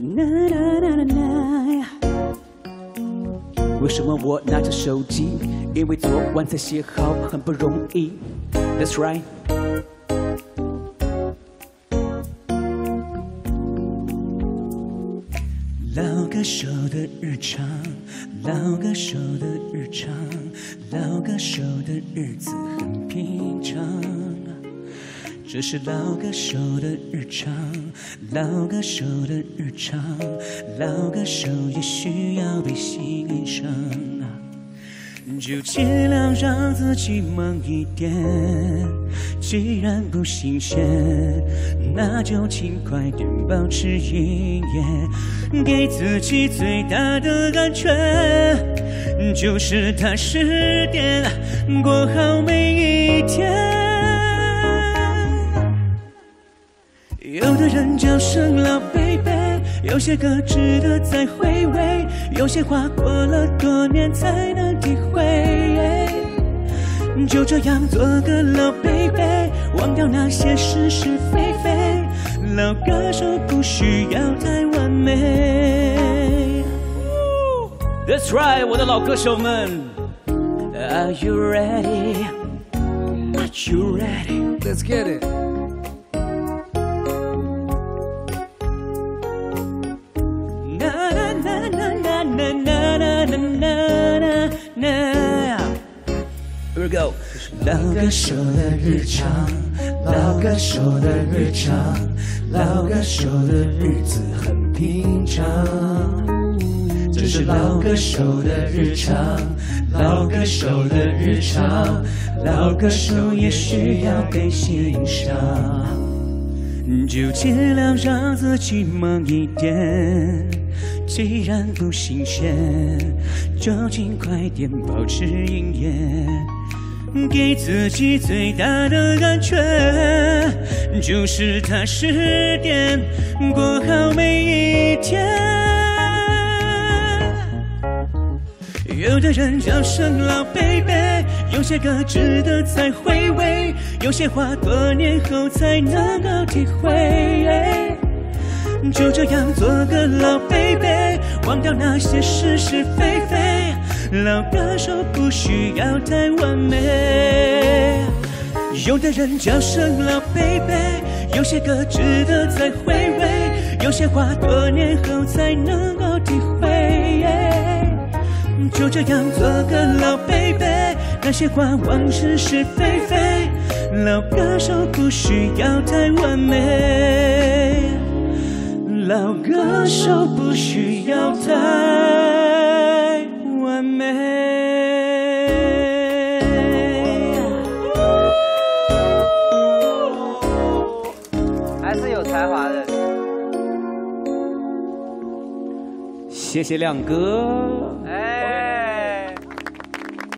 为什么我拿着手机？因为昨晚才写好，很不容易。That's right。老歌手的日常，老歌手的日常，老歌手的日子很平常。这是老歌手的日常，老歌手的日常，老歌手也需要被欣赏。就尽量让自己忙一点，既然不新鲜，那就尽快点保持营业，给自己最大的安全，就是踏实点，过好每一天。有的人叫声老 baby， 有些歌值得再回味，有些话过了多年才能体会。就这样做个老 baby， 忘掉那些是是非非，老歌手不需要太完美。That's right， 我的老歌手们 ，Are you ready? Are you ready? Let's get it. Here we go。老歌手的日常，老歌手的日常，老歌手的日子很平常。这是老歌手的日常，老歌手的日常，老歌手也需要被欣赏。就尽量让自己忙一点，既然不新鲜，就尽快点保持营业，给自己最大的安全，就是踏实点，过好每一天。有的人叫声老 baby， 有些歌值得再回味，有些话多年后才能够体会。就这样做个老 baby， 忘掉那些是是非非，老歌手不需要太完美。有的人叫声老 baby， 有些歌值得再回味，有些话多年后才能够体会。就这样做个老 baby， 那些话往事是非非，老歌手不需要太完美，老歌手不需要太完美。 还是有才华的。 谢谢亮哥。 哎。